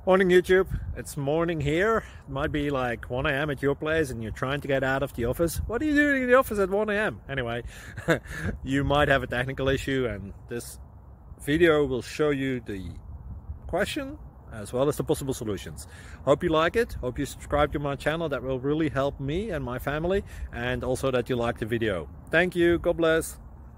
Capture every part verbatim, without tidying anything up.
Morning YouTube, it's morning here. It might be like one A M at your place and you're trying to get out of the office. What are you doing in the office at one A M? Anyway, you might have a technical issue and this video will show you the question as well as the possible solutions. Hope you like it, hope you subscribe to my channel. That will really help me and my family, and also that you like the video. Thank you, God bless.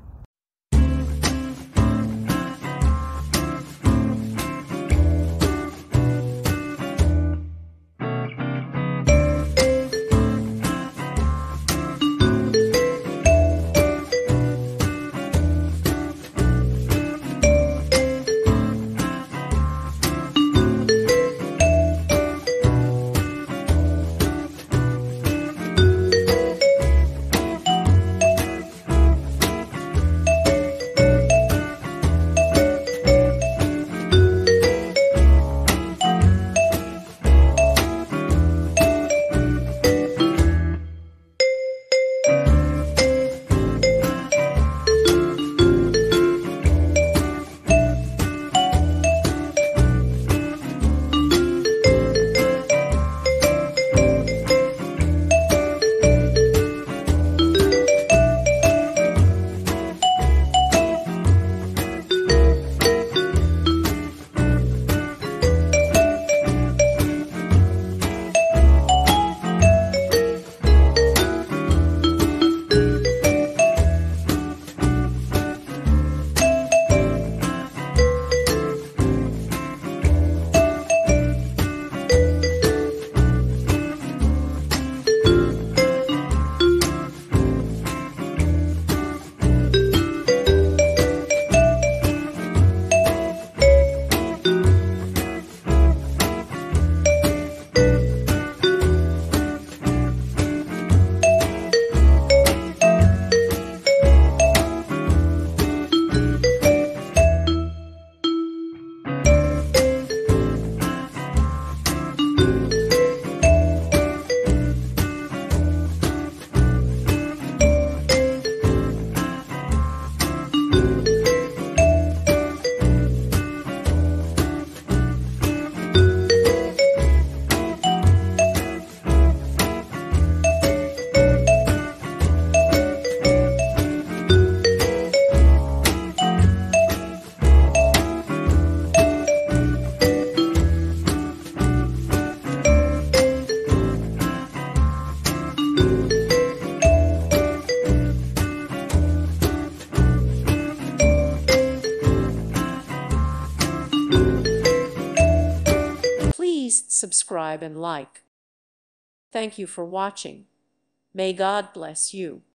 Please subscribe and like. Thank you for watching. May God bless you.